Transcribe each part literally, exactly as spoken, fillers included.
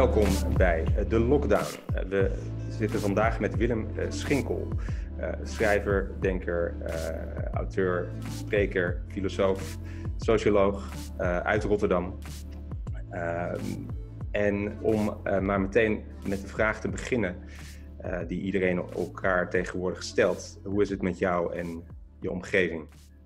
welkom bij De Lockdown. We zitten vandaag met Willem Schinkel, uh, schrijver, denker, uh, auteur, spreker, filosoof, socioloog uh, uit Rotterdam. Uh, en om uh, maar meteen met de vraag te beginnen uh, die iedereen elkaar tegenwoordig stelt. Hoe is het met jou en je omgeving?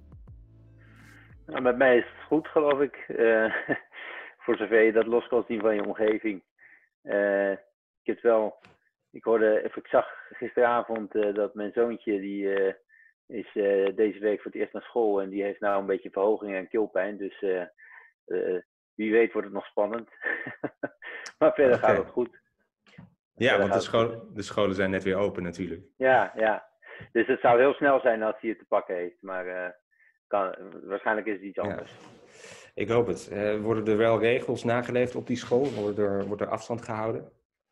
Nou, met mij is het goed, geloof ik. Uh, voor zover je dat los kan zien van je omgeving. Uh, ik heb wel, ik hoorde, of ik zag gisteravond uh, dat mijn zoontje die uh, is uh, deze week voor het eerst naar school en die heeft nou een beetje verhoging en keelpijn. Dus uh, uh, wie weet wordt het nog spannend. Maar verder okay. gaat het goed. Ja, verder want de, school, de scholen zijn net weer open natuurlijk. Ja, ja. Dus het zou heel snel zijn als hij het te pakken heeft. Maar uh, kan, waarschijnlijk is het iets anders. Ja. Ik hoop het. Uh, worden er wel regels nageleefd op die school? Wordt er, wordt er afstand gehouden?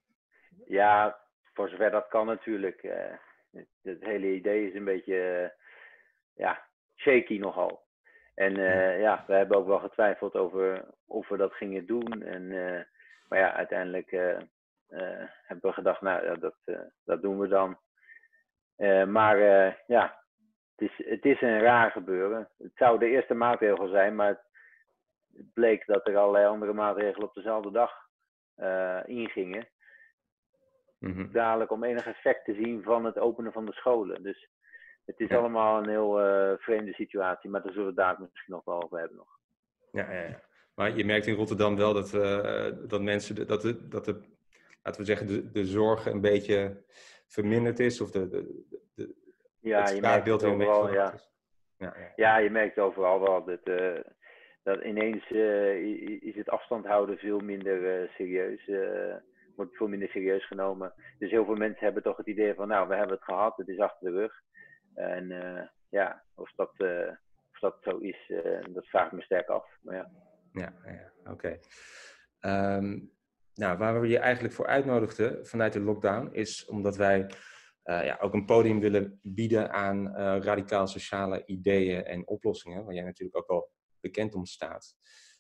Ja, voor zover dat kan natuurlijk. Uh, het, het hele idee is een beetje uh, ja, shaky nogal. En uh, ja, we hebben ook wel getwijfeld over of we dat gingen doen. En, uh, maar ja, uiteindelijk uh, uh, hebben we gedacht, nou ja, dat, uh, dat doen we dan. Uh, maar uh, ja, het is, het is een raar gebeuren. Het zou de eerste maatregel zijn, maar het bleek dat er allerlei andere maatregelen op dezelfde dag uh, ingingen. Mm-hmm. Dadelijk om enig effect te zien van het openen van de scholen. Dus het is ja. allemaal een heel uh, vreemde situatie, maar daar zullen we het daar misschien nog wel over hebben nog. Ja, ja, ja. Maar je merkt in Rotterdam wel dat, uh, dat mensen, de, dat, de, dat de, laten we zeggen, de, de zorg een beetje verminderd is, of de, de, de, ja, het straatbeeld weer een overal, beetje ja. is. Ja, ja. ja, je merkt overal wel dat, uh, dat ineens uh, is het afstand houden veel minder uh, serieus. Uh, wordt veel minder serieus genomen. Dus heel veel mensen hebben toch het idee van, nou, we hebben het gehad, het is achter de rug. En uh, ja, of dat, uh, of dat zo is, uh, dat vraag ik me sterk af. Maar ja, ja, ja oké. Okay. Um, nou, waar we je eigenlijk voor uitnodigden vanuit de lockdown is omdat wij uh, ja, ook een podium willen bieden aan uh, radicaal sociale ideeën en oplossingen, waar jij natuurlijk ook wel bekend om staat.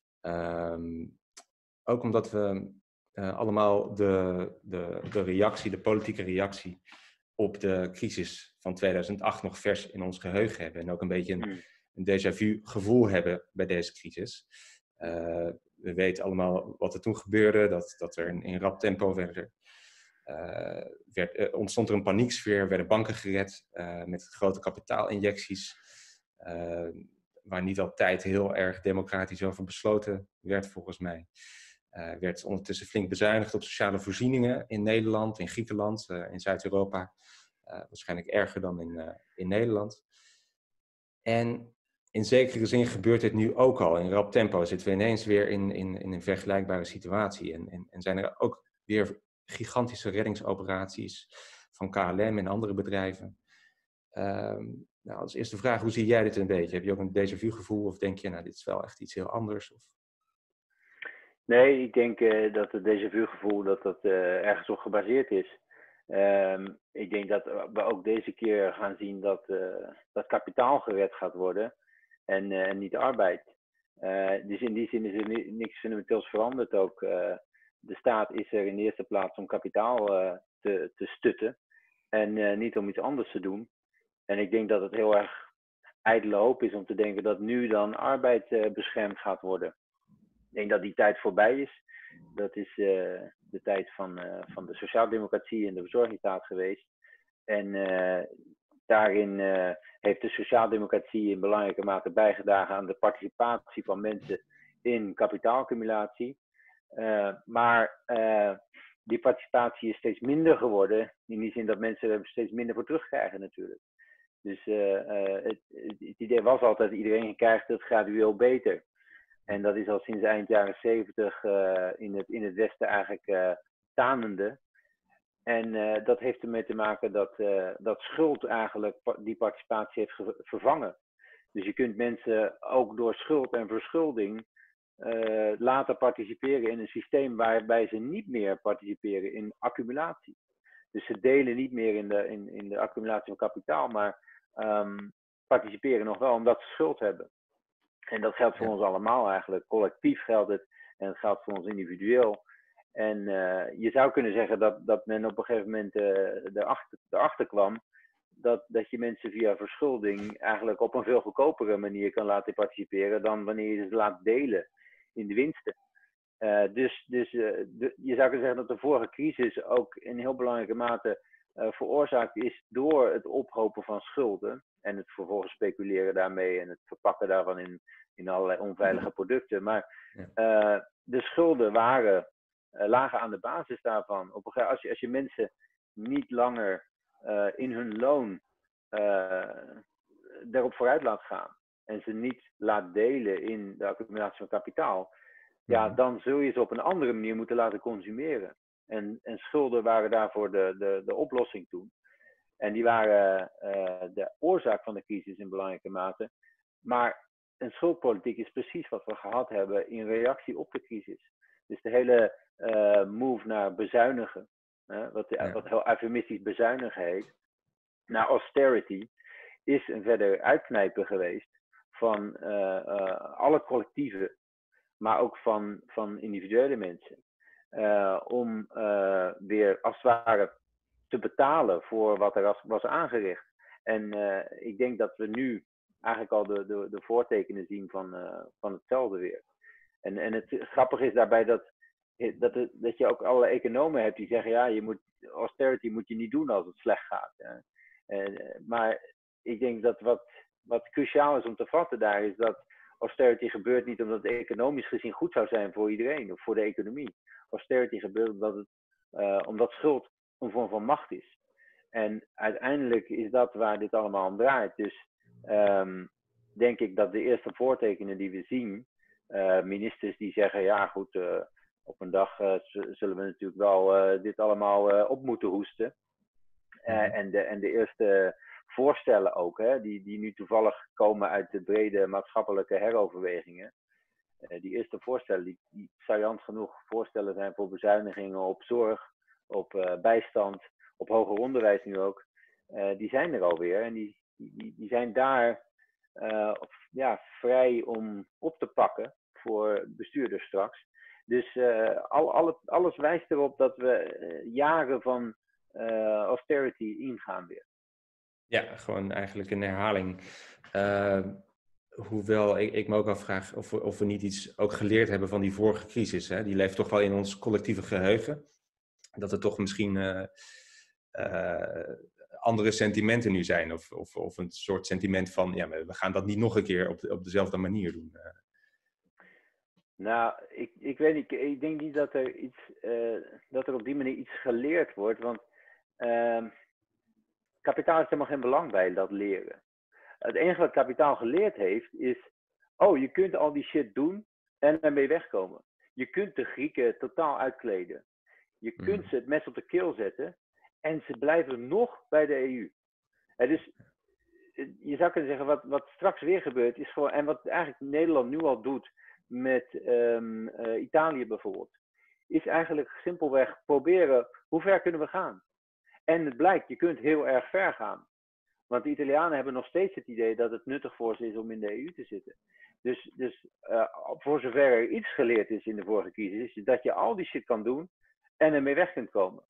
Um, ook omdat we uh, allemaal de, de, de reactie, de politieke reactie op de crisis van tweeduizend acht nog vers in ons geheugen hebben. En ook een beetje een, een déjà vu gevoel hebben bij deze crisis. Uh, we weten allemaal wat er toen gebeurde. Dat, dat er in, in rap tempo werden, uh, werd, uh, ontstond er een panieksfeer. Werden banken gered uh, met grote kapitaalinjecties. Uh, waar niet altijd heel erg democratisch over besloten werd volgens mij. Uh, werd ondertussen flink bezuinigd op sociale voorzieningen in Nederland, in Griekenland, uh, in Zuid-Europa. Uh, waarschijnlijk erger dan in, uh, in Nederland. En in zekere zin gebeurt dit nu ook al. In rap tempo zitten we ineens weer in, in, in een vergelijkbare situatie. En, en, en zijn er ook weer gigantische reddingsoperaties van K L M en andere bedrijven. Um, nou, als eerste vraag, hoe zie jij dit een beetje? Heb je ook een déjà vu gevoel of denk je, nou, dit is wel echt iets heel anders? Of... Nee, ik denk uh, dat het déjà vu gevoel dat dat uh, ergens op gebaseerd is. Um, ik denk dat we ook deze keer gaan zien dat, uh, dat kapitaal gered gaat worden en, uh, en niet de arbeid. Uh, dus in die zin is er ni- niks fundamenteels veranderd ook. Uh, de staat is er in de eerste plaats om kapitaal uh, te, te stutten en uh, niet om iets anders te doen. En ik denk dat het heel erg ijdele hoop is om te denken dat nu dan arbeid uh, beschermd gaat worden. Ik denk dat die tijd voorbij is. Dat is uh, de tijd van, uh, van de sociaaldemocratie en de verzorgingsstaat geweest. En uh, daarin uh, heeft de sociaaldemocratie in belangrijke mate bijgedragen aan de participatie van mensen in kapitaalaccumulatie. Uh, maar uh, die participatie is steeds minder geworden. In die zin dat mensen er steeds minder voor terugkrijgen natuurlijk. Dus uh, uh, het, het idee was altijd, iedereen krijgt het gradueel beter. En dat is al sinds eind jaren zeventig uh, in, het, in het Westen eigenlijk uh, tanende. En uh, dat heeft ermee te maken dat, uh, dat schuld eigenlijk die participatie heeft ge- vervangen. Dus je kunt mensen ook door schuld en verschulding uh, laten participeren in een systeem waarbij ze niet meer participeren in accumulatie. Dus ze delen niet meer in de, in, in de accumulatie van kapitaal, maar um, participeren nog wel omdat ze schuld hebben. En dat geldt voor ja. ons allemaal eigenlijk. Collectief geldt het en het geldt voor ons individueel. En uh, je zou kunnen zeggen dat, dat men op een gegeven moment uh, erachter, erachter kwam dat, dat je mensen via verschulding eigenlijk op een veel goedkopere manier kan laten participeren dan wanneer je ze laat delen in de winsten. Uh, dus dus uh, de, je zou kunnen zeggen dat de vorige crisis ook in heel belangrijke mate uh, veroorzaakt is door het ophopen van schulden en het vervolgens speculeren daarmee en het verpakken daarvan in, in allerlei onveilige producten. Maar uh, de schulden waren, uh, lagen aan de basis daarvan. Op een, als, je, als je mensen niet langer uh, in hun loon uh, daarop vooruit laat gaan en ze niet laat delen in de accumulatie van kapitaal, ja, dan zul je ze op een andere manier moeten laten consumeren. En, en schulden waren daarvoor de, de, de oplossing toen. En die waren uh, de oorzaak van de crisis in belangrijke mate. Maar een schuldpolitiek is precies wat we gehad hebben in reactie op de crisis. Dus de hele uh, move naar bezuinigen, uh, wat, ja. wat heel eufemistisch bezuinigen heet, naar austerity, is een verder uitknijpen geweest van uh, uh, alle collectieven, maar ook van, van individuele mensen. Uh, om uh, weer als het ware te betalen voor wat er was, was aangericht. En uh, ik denk dat we nu eigenlijk al de, de, de voortekenen zien van, uh, van hetzelfde weer. En, en het grappige is daarbij dat, dat, het, dat je ook alle economen hebt die zeggen, ja, je moet, austerity moet je niet doen als het slecht gaat. Hè. Uh, maar ik denk dat wat, wat cruciaal is om te vatten daar is dat austerity gebeurt niet omdat het economisch gezien goed zou zijn voor iedereen of voor de economie. Austerity gebeurt omdat, het, uh, omdat schuld een vorm van macht is. En uiteindelijk is dat waar dit allemaal om draait. Dus um, denk ik dat de eerste voortekenen die we zien, uh, ministers die zeggen, ja goed, uh, op een dag uh, zullen we natuurlijk wel uh, dit allemaal uh, op moeten hoesten. Uh, en, de, en de eerste voorstellen ook, hè, die, die nu toevallig komen uit de brede maatschappelijke heroverwegingen. Uh, die eerste voorstellen, die, die saillant genoeg voorstellen zijn voor bezuinigingen op zorg, op uh, bijstand, op hoger onderwijs nu ook. Uh, die zijn er alweer en die, die, die zijn daar uh, ja, vrij om op te pakken voor bestuurders straks. Dus uh, al, al het, alles wijst erop dat we uh, jaren van uh, austerity ingaan weer. Ja, gewoon eigenlijk een herhaling. Uh, hoewel ik, ik me ook afvraag of we, of we niet iets ook geleerd hebben van die vorige crisis. Hè? Die leeft toch wel in ons collectieve geheugen. Dat er toch misschien uh, uh, andere sentimenten nu zijn. Of, of, of een soort sentiment van, ja, we gaan dat niet nog een keer op, de, op dezelfde manier doen. Uh. Nou, ik, ik weet niet. Ik denk niet dat er, iets, uh, dat er op die manier iets geleerd wordt. Want uh, kapitaal heeft helemaal geen belang bij dat leren. Het enige wat kapitaal geleerd heeft is, oh, je kunt al die shit doen en ermee wegkomen. Je kunt de Grieken totaal uitkleden. Je kunt ze het mes op de keel zetten en ze blijven nog bij de E U. En dus je zou kunnen zeggen, wat, wat straks weer gebeurt, is gewoon, en wat eigenlijk Nederland nu al doet met um, uh, Italië bijvoorbeeld, is eigenlijk simpelweg proberen, hoe ver kunnen we gaan? En het blijkt, je kunt heel erg ver gaan. Want de Italianen hebben nog steeds het idee dat het nuttig voor ze is om in de E U te zitten. Dus, dus uh, voor zover er iets geleerd is in de vorige crisis, is dat je al die shit kan doen en ermee weg kunt komen.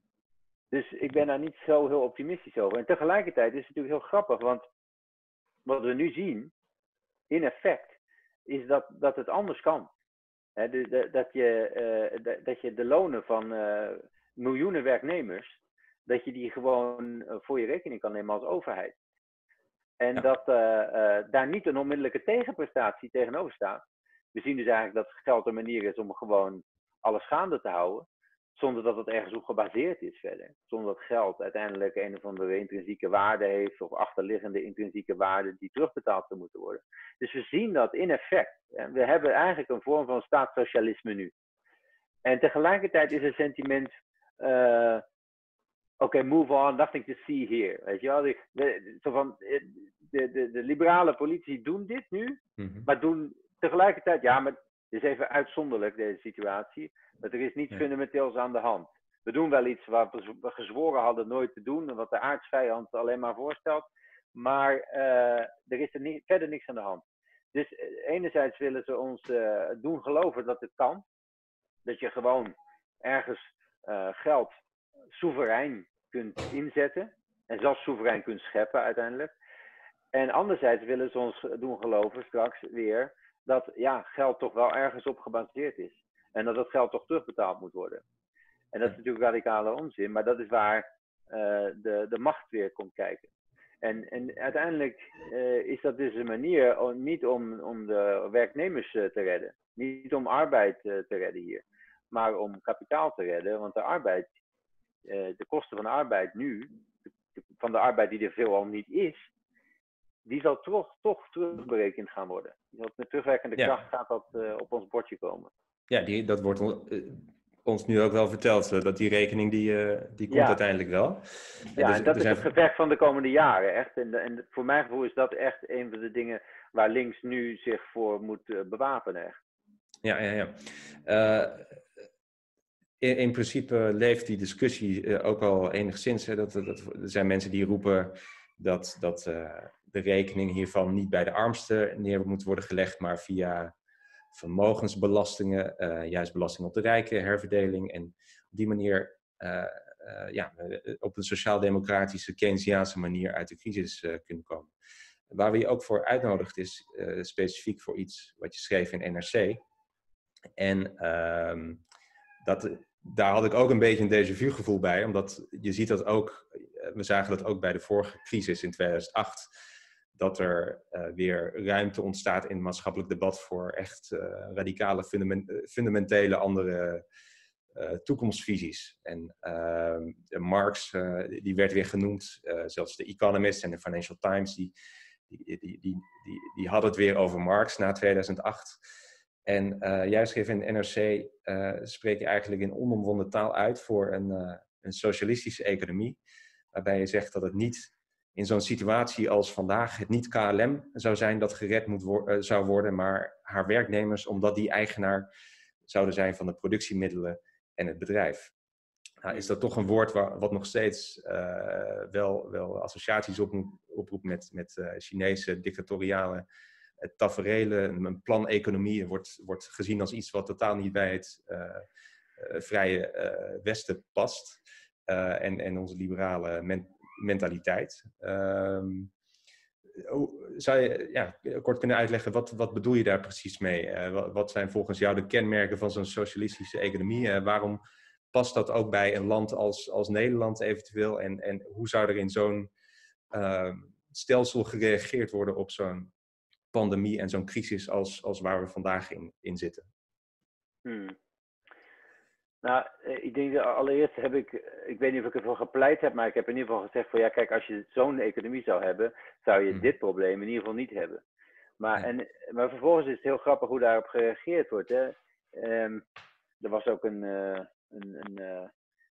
Dus ik ben daar niet zo heel optimistisch over. En tegelijkertijd is het natuurlijk heel grappig, want wat we nu zien, in effect, is dat, dat het anders kan. He, de, de, dat, je, uh, de, dat je de lonen van uh, miljoenen werknemers, dat je die gewoon uh, voor je rekening kan nemen als overheid. En ja. dat uh, uh, daar niet een onmiddellijke tegenprestatie tegenover staat. We zien dus eigenlijk dat geld een manier is om gewoon alles gaande te houden. Zonder dat het ergens op gebaseerd is verder. Zonder dat geld uiteindelijk een of andere intrinsieke waarde heeft. Of achterliggende intrinsieke waarde die terugbetaald zou moeten worden. Dus we zien dat in effect. We hebben eigenlijk een vorm van staatssocialisme nu. En tegelijkertijd is het sentiment. Uh, Oké, okay, move on, nothing to see here. Weet je wel? De, de, zo van, de, de, de liberale politici doen dit nu. Mm-hmm. Maar doen tegelijkertijd. Ja, maar het is even uitzonderlijk deze situatie. Maar er is niets ja. fundamenteels aan de hand. We doen wel iets wat we gezworen hadden nooit te doen. En wat de aardsvijand alleen maar voorstelt. Maar uh, er is er niet, verder niks aan de hand. Dus uh, enerzijds willen ze ons uh, doen geloven dat het kan. Dat je gewoon ergens uh, geld soeverein kunt inzetten. En zelfs soeverein kunt scheppen uiteindelijk. En anderzijds willen ze ons doen geloven straks weer dat ja, geld toch wel ergens op gebaseerd is. En dat dat geld toch terugbetaald moet worden. En dat is natuurlijk radicale onzin, maar dat is waar uh, de, de macht weer komt kijken. En, en uiteindelijk uh, is dat dus een manier om, niet om, om de werknemers uh, te redden. Niet om arbeid uh, te redden hier. Maar om kapitaal te redden. Want de arbeid, uh, de kosten van de arbeid nu, de, van de arbeid die er veelal niet is, die zal toch, toch terugberekend gaan worden. Met terugwerkende ja. kracht gaat dat uh, op ons bordje komen. Ja, die, dat wordt uh, ons nu ook wel verteld, uh, dat die rekening die, uh, die komt ja. uiteindelijk wel. En ja, dus, en dat is zijn... het gevecht van de komende jaren. Echt. En, en voor mijn gevoel is dat echt een van de dingen waar links nu zich voor moet uh, bewapenen. Echt. Ja, ja, ja. Uh, in, in principe leeft die discussie uh, ook al enigszins. Hè, dat, dat, er zijn mensen die roepen dat... dat uh, de rekening hiervan niet bij de armsten neer moet worden gelegd, maar via vermogensbelastingen, uh, juist belasting op de rijken, herverdeling. En op die manier, uh, uh, ja, op een sociaal-democratische, Keynesiaanse manier uit de crisis uh, kunnen komen. Waar we je ook voor uitnodigt is uh, specifiek voor iets wat je schreef in N R C. En uh, dat, daar had ik ook een beetje een déjà vu gevoel bij, omdat je ziet dat ook, we zagen dat ook bij de vorige crisis in tweeduizend acht, dat er uh, weer ruimte ontstaat in het maatschappelijk debat voor echt uh, radicale, fundament, fundamentele andere uh, toekomstvisies. En uh, Marx, uh, die werd weer genoemd, uh, zelfs de Economist en de Financial Times, die, die, die, die, die, die hadden het weer over Marx na tweeduizend acht. En uh, jij schreef in de N R C, uh, spreek je eigenlijk in onomwonden taal uit voor een, uh, een socialistische economie, waarbij je zegt dat het niet in zo'n situatie als vandaag het niet K L M zou zijn dat gered moet wo- uh, zou worden, maar haar werknemers, omdat die eigenaar zouden zijn van de productiemiddelen en het bedrijf. Nou, is dat toch een woord waar, wat nog steeds uh, wel, wel associaties op, oproept met, met uh, Chinese dictatoriale uh, taferelen. Een planeconomie wordt, wordt gezien als iets wat totaal niet bij het uh, uh, vrije uh, Westen past. Uh, en, en onze liberale men- mentaliteit. Um, zou je ja, kort kunnen uitleggen, wat, wat bedoel je daar precies mee? Uh, wat, wat zijn volgens jou de kenmerken van zo'n socialistische economie? Uh, waarom past dat ook bij een land als, als Nederland eventueel? En, en hoe zou er in zo'n uh, stelsel gereageerd worden op zo'n pandemie en zo'n crisis als, als waar we vandaag in, in zitten? Hmm. Nou, ik denk dat allereerst heb ik, ik weet niet of ik ervoor gepleit heb, maar ik heb in ieder geval gezegd van ja, kijk, als je zo'n economie zou hebben, zou je hmm. dit probleem in ieder geval niet hebben. Maar, ja. en, maar vervolgens is het heel grappig hoe daarop gereageerd wordt. Hè? Um, er was ook een, uh, een, een, uh,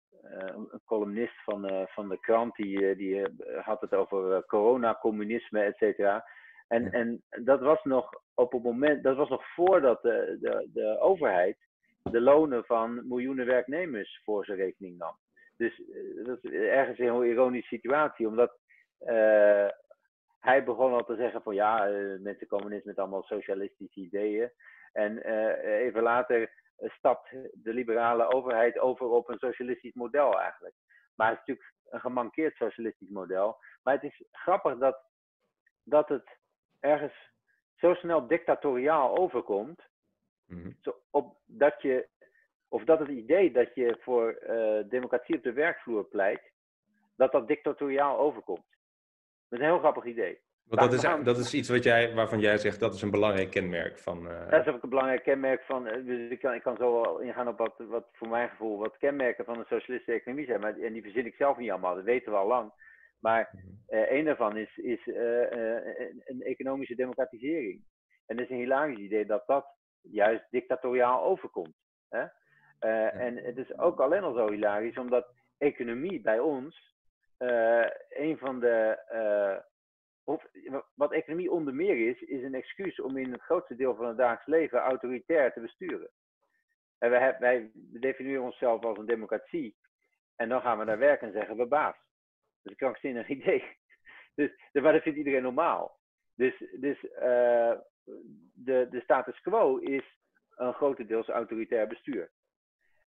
een columnist van, uh, van de krant, die, die uh, had het over uh, corona-communisme, et cetera. En, ja. en dat was nog op het moment, dat was nog voordat de, de, de overheid de lonen van miljoenen werknemers voor zijn rekening nam. Dus uh, dat is ergens een heel ironische situatie, omdat uh, hij begon al te zeggen van ja, uh, mensen komen eens met allemaal socialistische ideeën. En uh, even later uh, stapt de liberale overheid over op een socialistisch model eigenlijk. Maar het is natuurlijk een gemankeerd socialistisch model. Maar het is grappig dat, dat het ergens zo snel dictatoriaal overkomt. Mm-hmm. Zo op, dat je, of dat het idee dat je voor uh, democratie op de werkvloer pleit, dat dat dictatoriaal overkomt. Dat is een heel grappig idee. Want dat is, gaan... dat is iets wat jij, waarvan jij zegt, dat is een belangrijk kenmerk van... Uh... Dat is ook een belangrijk kenmerk van... Dus ik kan, ik kan zo wel ingaan op wat, wat voor mijn gevoel wat kenmerken van een socialistische economie zijn. Maar, en die verzin ik zelf niet allemaal, dat weten we al lang. Maar uh, een daarvan is, is uh, uh, een economische democratisering. En het is een hilarisch idee dat dat juist dictatoriaal overkomt. Hè? Uh, ja. En het is ook alleen al zo hilarisch, omdat economie bij ons uh, een van de... Uh, Of, wat economie onder meer is, is een excuus om in het grootste deel van het dagelijks leven autoritair te besturen. En wij, wij definiëren onszelf als een democratie. En dan gaan we naar werk en zeggen we baas. Dat is een krankzinnig idee. Dus, maar dat vindt iedereen normaal. Dus, dus uh, de, de status quo is een grotendeels autoritair bestuur.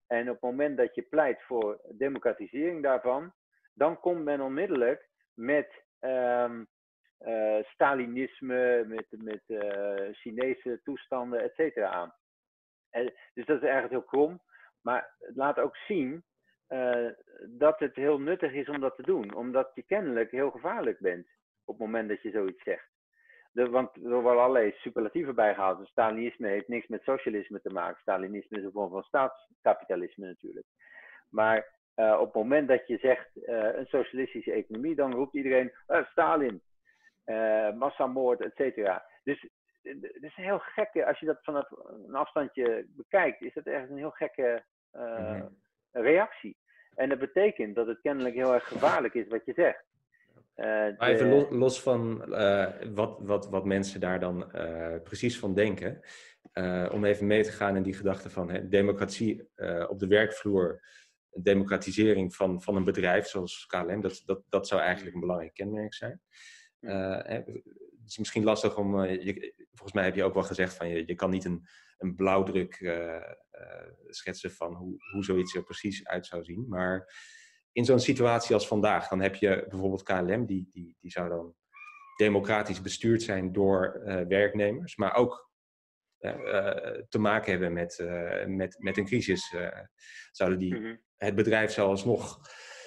En op het moment dat je pleit voor democratisering daarvan, dan komt men onmiddellijk met um, uh, Stalinisme, met, met uh, Chinese toestanden, et cetera aan. En, dus dat is eigenlijk heel krom. Maar het laat ook zien uh, dat het heel nuttig is om dat te doen. Omdat je kennelijk heel gevaarlijk bent op het moment dat je zoiets zegt. De, want er worden allerlei superlatieven bijgehaald. Dus Stalinisme heeft niks met socialisme te maken. Stalinisme is een vorm van staatskapitalisme natuurlijk. Maar uh, op het moment dat je zegt uh, een socialistische economie, dan roept iedereen uh, Stalin, uh, massamoord, et cetera. Dus het is een heel gekke, als je dat vanaf een afstandje bekijkt, is dat echt een heel gekke uh, mm-hmm. reactie. En dat betekent dat het kennelijk heel erg gevaarlijk is wat je zegt. Uh, maar even de... los, los van uh, wat, wat, wat mensen daar dan uh, precies van denken, uh, om even mee te gaan in die gedachte van hè, democratie uh, op de werkvloer, democratisering van, van een bedrijf zoals K L M, dat, dat, dat zou eigenlijk een belangrijk kenmerk zijn. Uh, hè, het is misschien lastig om, uh, je, volgens mij heb je ook wel gezegd van je, je kan niet een, een blauwdruk uh, uh, schetsen van hoe, hoe zoiets er precies uit zou zien, maar in zo'n situatie als vandaag, dan heb je bijvoorbeeld K L M, die, die, die zou dan democratisch bestuurd zijn door uh, werknemers, maar ook uh, uh, te maken hebben met, uh, met, met een crisis. Uh, zouden die, mm-hmm. Het bedrijf zou alsnog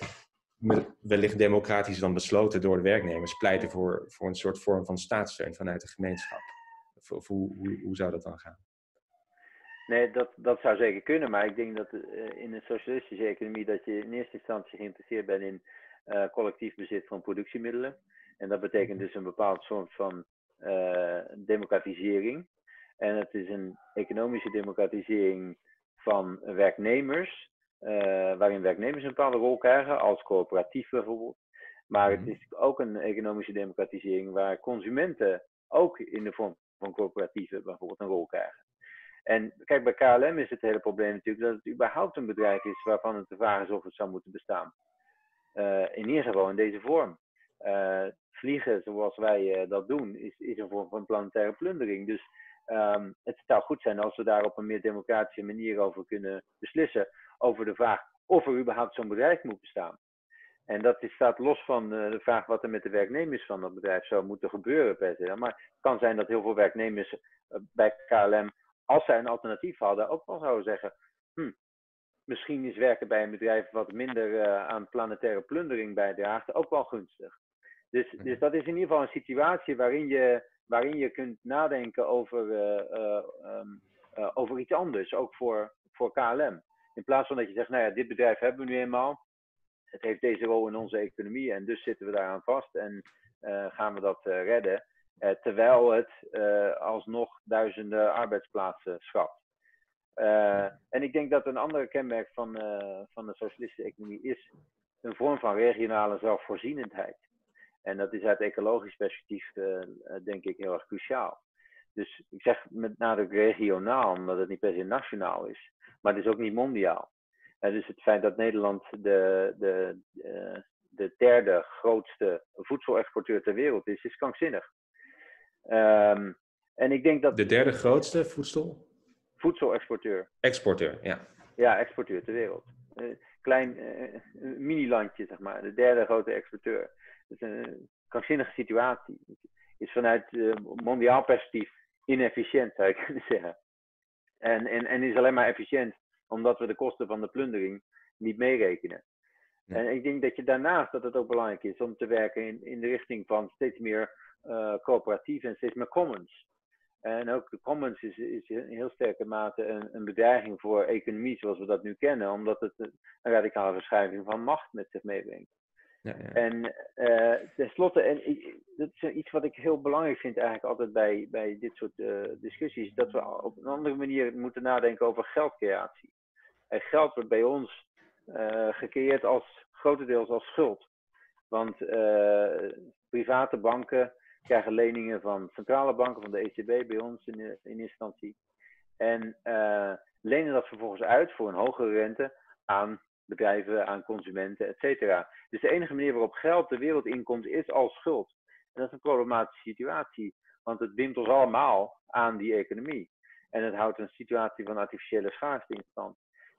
wellicht democratisch dan besloten door de werknemers pleiten voor, voor een soort vorm van staatssteun vanuit de gemeenschap. Of, of hoe, hoe, hoe zou dat dan gaan? Nee, dat, dat zou zeker kunnen, maar ik denk dat uh, in een socialistische economie dat je in eerste instantie geïnteresseerd bent in uh, collectief bezit van productiemiddelen. En dat betekent dus een bepaald soort van uh, democratisering. En het is een economische democratisering van werknemers, uh, waarin werknemers een bepaalde rol krijgen, als coöperatief bijvoorbeeld. Maar het is ook een economische democratisering waar consumenten ook in de vorm van coöperatieven bijvoorbeeld een rol krijgen. En kijk, bij K L M is het hele probleem natuurlijk dat het überhaupt een bedrijf is waarvan het de vraag is of het zou moeten bestaan. Uh, in ieder geval in deze vorm. Uh, vliegen zoals wij uh, dat doen is, is een vorm van planetaire plundering. Dus um, het zou goed zijn als we daar op een meer democratische manier over kunnen beslissen. Over de vraag of er überhaupt zo'n bedrijf moet bestaan. En dat is, staat los van uh, de vraag wat er met de werknemers van dat bedrijf zou moeten gebeuren per se. Maar het kan zijn dat heel veel werknemers uh, bij K L M, als zij een alternatief hadden, ook wel zouden zeggen, hm, misschien is werken bij een bedrijf wat minder uh, aan planetaire plundering bijdraagt ook wel gunstig. Dus, dus dat is in ieder geval een situatie waarin je, waarin je kunt nadenken over, uh, uh, um, uh, over iets anders, ook voor, voor K L M. In plaats van dat je zegt, nou ja, dit bedrijf hebben we nu eenmaal, het heeft deze rol in onze economie en dus zitten we daaraan vast en uh, gaan we dat uh, redden. Uh, terwijl het uh, alsnog duizenden arbeidsplaatsen schaft. Uh, en ik denk dat een andere kenmerk van, uh, van de socialistische economie is een vorm van regionale zelfvoorzienendheid. En dat is uit ecologisch perspectief uh, denk ik heel erg cruciaal. Dus ik zeg met nadruk regionaal, omdat het niet per se nationaal is. Maar het is ook niet mondiaal. Uh, dus het feit dat Nederland de, de, uh, de derde grootste voedselexporteur ter wereld is, is krankzinnig. Um, en ik denk dat... De derde grootste voedsel? Voedselexporteur. Exporteur, ja. Ja, exporteur ter wereld. Uh, klein uh, mini-landje, zeg maar. De derde grote exporteur. Dat is een krankzinnige situatie. Het is vanuit uh, mondiaal perspectief inefficiënt, zou je kunnen zeggen. En, en, en is alleen maar efficiënt omdat we de kosten van de plundering niet meerekenen. Ja. En ik denk dat je daarnaast dat het ook belangrijk is om te werken in, in de richting van steeds meer uh, coöperatief en steeds meer commons. En ook de commons is, is in heel sterke mate een, een bedreiging voor economie zoals we dat nu kennen, omdat het een, een radicale verschuiving van macht met zich meebrengt. Ja, ja. En uh, tenslotte, en ik, dat is iets wat ik heel belangrijk vind eigenlijk altijd bij, bij dit soort uh, discussies, dat we op een andere manier moeten nadenken over geldcreatie. En geld wordt bij ons uh, gecreëerd als grotendeels als schuld. Want uh, private banken krijgen leningen van centrale banken, van de E C B bij ons in, in eerste instantie. En uh, lenen dat vervolgens uit voor een hogere rente aan bedrijven, aan consumenten, et cetera. Dus de enige manier waarop geld de wereld inkomt is als schuld. En dat is een problematische situatie, want het bindt ons allemaal aan die economie. En het houdt een situatie van artificiële schaarste in stand.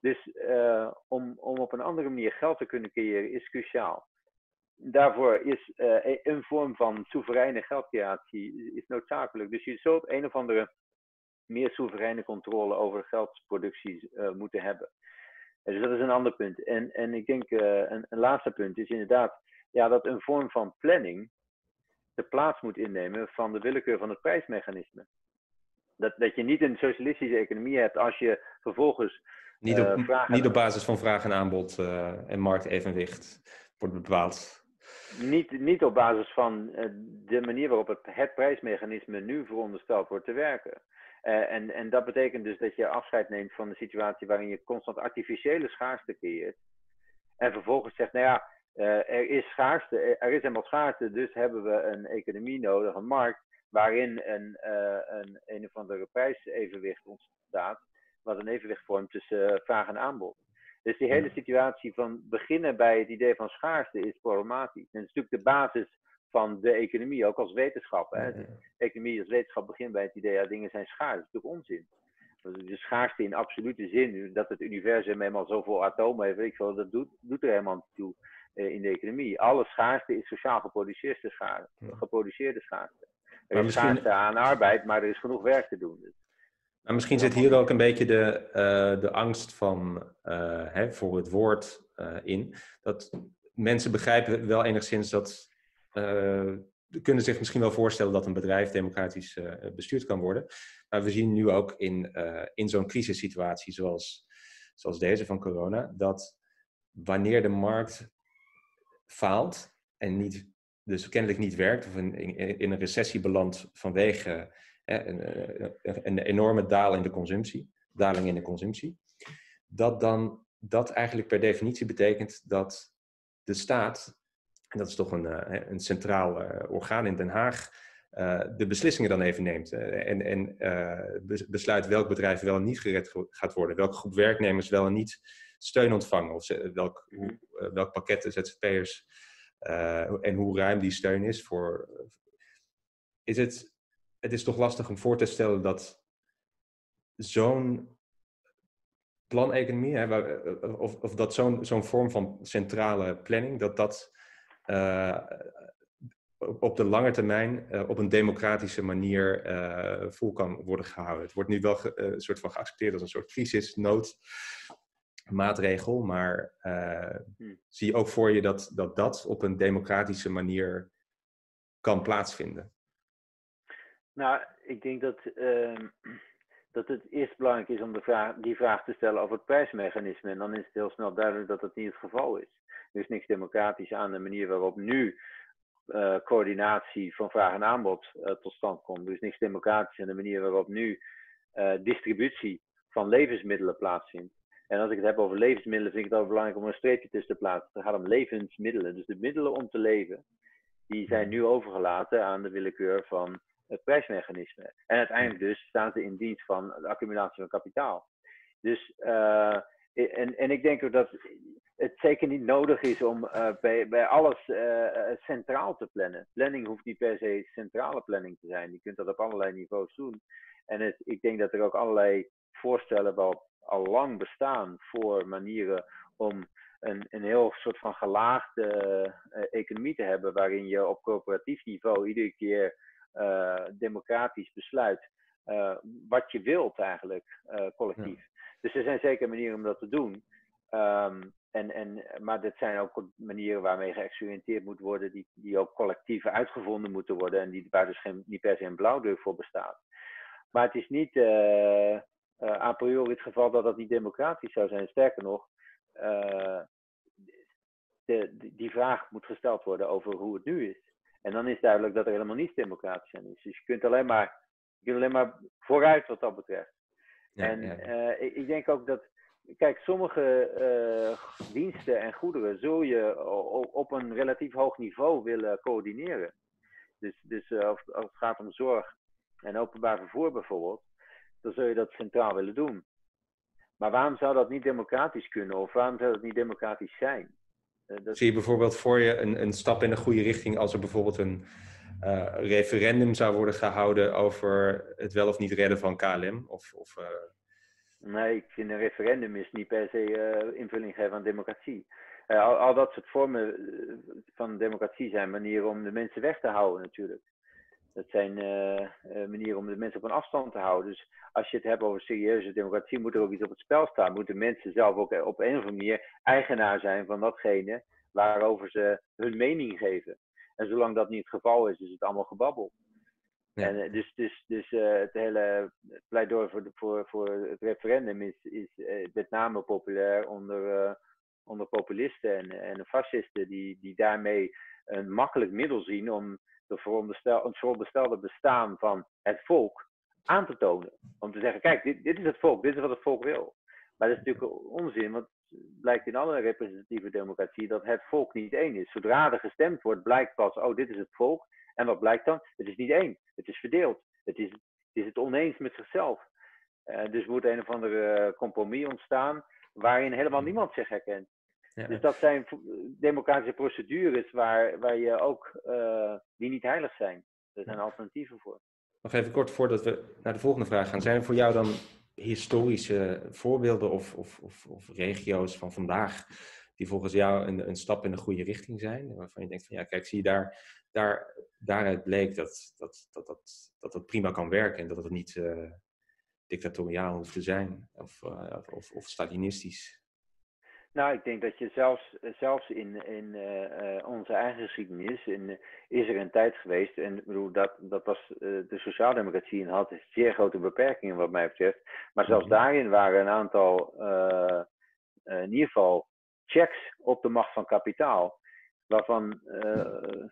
Dus uh, om, om op een andere manier geld te kunnen creëren is cruciaal. Daarvoor is uh, een vorm van soevereine geldcreatie is noodzakelijk. Dus je zult een of andere meer soevereine controle over geldproductie uh, moeten hebben. Dus dat is een ander punt. En, en ik denk uh, een, een laatste punt is inderdaad ja, dat een vorm van planning de plaats moet innemen van de willekeur van het prijsmechanisme. Dat, dat je niet een socialistische economie hebt als je vervolgens Niet op, uh, vragen... niet op basis van vraag en aanbod uh, en marktevenwicht wordt bepaald. Niet, niet op basis van uh, de manier waarop het, het prijsmechanisme nu verondersteld wordt te werken. Uh, en, en dat betekent dus dat je afscheid neemt van de situatie waarin je constant artificiële schaarste creëert. En vervolgens zegt, nou ja, uh, er is schaarste, er is helemaal schaarste, dus hebben we een economie nodig, een markt, waarin een, uh, een, een of andere prijsevenwicht ontstaat, wat een evenwicht vormt tussen uh, vraag en aanbod. Dus die hele situatie van beginnen bij het idee van schaarste is problematisch. En dat is natuurlijk de basis van de economie, ook als wetenschap. Hè. De economie als wetenschap begint bij het idee dat dingen zijn schaars. Dat is natuurlijk onzin. De schaarste in absolute zin, dat het universum helemaal zoveel atomen heeft, weet ik veel, dat doet, doet er helemaal niet toe uh, in de economie. Alle schaarste is sociaal geproduceerde schaarste. Geproduceerde schaarste. Er is misschien... schaarste aan arbeid, maar er is genoeg werk te doen. Dus. Maar misschien zit hier ook een beetje de, uh, de angst van, uh, hè, voor het woord uh, in. Dat mensen begrijpen wel enigszins dat... Uh, kunnen zich misschien wel voorstellen dat een bedrijf democratisch uh, bestuurd kan worden. Maar we zien nu ook in, uh, in zo'n crisissituatie zoals, zoals deze van corona, dat wanneer de markt faalt en niet, dus kennelijk niet werkt, of in, in, in een recessie belandt vanwege eh, een, een enorme daling in de consumptie, daling in de consumptie, dat dan dat eigenlijk per definitie betekent dat de staat, en dat is toch een, een centraal uh, orgaan in Den Haag, uh, de beslissingen dan even neemt. Uh, en en uh, besluit welk bedrijf wel en niet gered gaat worden. Welke groep werknemers wel en niet steun ontvangen. Of ze, welk, hoe, uh, welk pakket de Z Z P'ers uh, en hoe ruim die steun is. Voor, uh, is het, het is toch lastig om voor te stellen dat zo'n planeconomie, hè, waar, of, of dat zo'n, zo'n vorm van centrale planning, dat dat Uh, op de lange termijn uh, op een democratische manier uh, vol kan worden gehouden. Het wordt nu wel ge, uh, een soort van geaccepteerd als een soort crisisnoodmaatregel, maar uh, hmm. zie je ook voor je dat, dat dat op een democratische manier kan plaatsvinden? Nou, ik denk dat, uh, dat het eerst belangrijk is om de vraag, die vraag te stellen over het prijsmechanisme. En dan is het heel snel duidelijk dat dat niet het geval is. Er is niks democratisch aan de manier waarop nu uh, coördinatie van vraag en aanbod uh, tot stand komt. Er is niks democratisch aan de manier waarop nu uh, distributie van levensmiddelen plaatsvindt. En als ik het heb over levensmiddelen, vind ik het ook belangrijk om een streepje tussen te plaatsen. Het gaat om levensmiddelen. Dus de middelen om te leven, die zijn nu overgelaten aan de willekeur van het prijsmechanisme. En uiteindelijk dus staan ze in dienst van de accumulatie van kapitaal. Dus, uh, en, en ik denk ook dat het zeker niet nodig is om uh, bij, bij alles uh, centraal te plannen. Planning hoeft niet per se centrale planning te zijn. Je kunt dat op allerlei niveaus doen. En het, ik denk dat er ook allerlei voorstellen wel al lang bestaan voor manieren om een, een heel soort van gelaagde uh, economie te hebben, waarin je op corporatief niveau iedere keer uh, democratisch besluit uh, wat je wilt eigenlijk, uh, collectief. Ja. Dus er zijn zeker manieren om dat te doen. Um, en, en, maar dit zijn ook manieren waarmee geëxperimenteerd moet worden, die, die ook collectief uitgevonden moeten worden en die, waar dus geen, niet per se een blauwdruk voor bestaat. Maar het is niet uh, uh, a priori het geval dat dat niet democratisch zou zijn. Sterker nog, uh, de, de, die vraag moet gesteld worden over hoe het nu is. En dan is duidelijk dat er helemaal niets democratisch aan is. Dus je kunt alleen maar, je kunt alleen maar vooruit wat dat betreft. Ja, en ja. Uh, ik, ik denk ook dat, kijk, sommige uh, diensten en goederen zul je op, op een relatief hoog niveau willen coördineren. Dus, dus uh, als, als het gaat om zorg en openbaar vervoer bijvoorbeeld, dan zul je dat centraal willen doen. Maar waarom zou dat niet democratisch kunnen? Of waarom zou dat niet democratisch zijn? Uh, dat... Zie je bijvoorbeeld voor je een, een stap in de goede richting als er bijvoorbeeld een uh, referendum zou worden gehouden over het wel of niet redden van K L M? Of, of, uh... Nee, ik vind een referendum is niet per se uh, invulling geven aan democratie. Uh, al, al dat soort vormen van democratie zijn manieren om de mensen weg te houden natuurlijk. Dat zijn uh, uh, manieren om de mensen op een afstand te houden. Dus als je het hebt over serieuze democratie, moet er ook iets op het spel staan. Moeten mensen zelf ook op een of andere manier eigenaar zijn van datgene waarover ze hun mening geven. En zolang dat niet het geval is, is het allemaal gebabbel. Ja. En dus, dus, dus uh, het hele pleidooi voor, de, voor, voor het referendum is, is uh, met name populair onder, uh, onder populisten en, en fascisten die, die daarmee een makkelijk middel zien om de veronderstel, het veronderstelde bestaan van het volk aan te tonen. Om te zeggen, kijk, dit, dit is het volk, dit is wat het volk wil. Maar dat is natuurlijk onzin, want het blijkt in alle representatieve democratie dat het volk niet één is. Zodra er gestemd wordt, blijkt pas, oh, dit is het volk. En wat blijkt dan? Het is niet één. Het is verdeeld. Het is het, is het oneens met zichzelf. Uh, dus moet een of andere compromis ontstaan waarin helemaal niemand zich herkent. Ja. Dus dat zijn democratische procedures waar, waar je ook, uh, die niet heilig zijn. Er zijn alternatieven voor. Nog even kort voordat we naar de volgende vraag gaan. Zijn er voor jou dan historische voorbeelden of, of, of, of regio's van vandaag die volgens jou een, een stap in de goede richting zijn? Waarvan je denkt van ja, kijk, zie je daar, daar, daaruit bleek dat dat, dat, dat, dat dat prima kan werken en dat het niet uh, dictatoriaal hoeft te zijn of, uh, of, of stalinistisch. Nou, ik denk dat je zelfs, zelfs in, in uh, onze eigen geschiedenis in, is er een tijd geweest, en ik bedoel, dat, dat was uh, de sociaaldemocratie en had zeer grote beperkingen wat mij betreft, maar zelfs daarin waren een aantal, uh, uh, in ieder geval, checks op de macht van kapitaal, waarvan uh,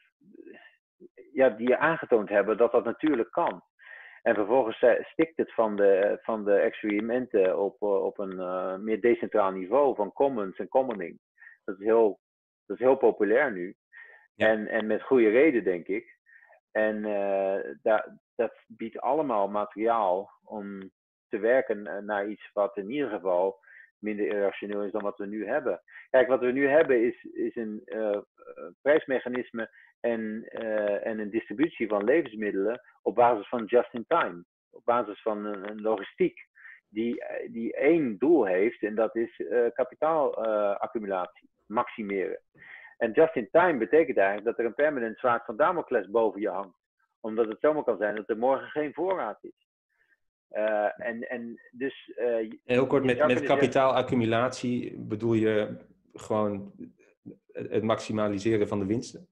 ja, die aangetoond hebben dat dat natuurlijk kan. En vervolgens stikt het van de, van de experimenten op, op een uh, meer decentraal niveau van commons en commoning. Dat is heel, dat is heel populair nu. Ja. En, en met goede reden, denk ik. En uh, dat, dat biedt allemaal materiaal om te werken naar iets wat in ieder geval minder irrationeel is dan wat we nu hebben. Kijk, wat we nu hebben is, is een uh, prijsmechanisme en, uh, en een distributie van levensmiddelen op basis van just-in-time. Op basis van een, een logistiek die, die één doel heeft en dat is uh, kapitaalaccumulatie, uh, maximeren. En just-in-time betekent eigenlijk dat er een permanent zwaard van Damocles boven je hangt. Omdat het zomaar kan zijn dat er morgen geen voorraad is. Uh, en, en dus, uh, Heel kort, met, met kapitaalaccumulatie bedoel je gewoon het maximaliseren van de winsten?